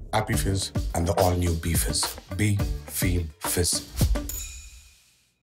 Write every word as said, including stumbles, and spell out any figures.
Happy Fizz and the all-new Be.Fizz. Be, Feel, Fizz.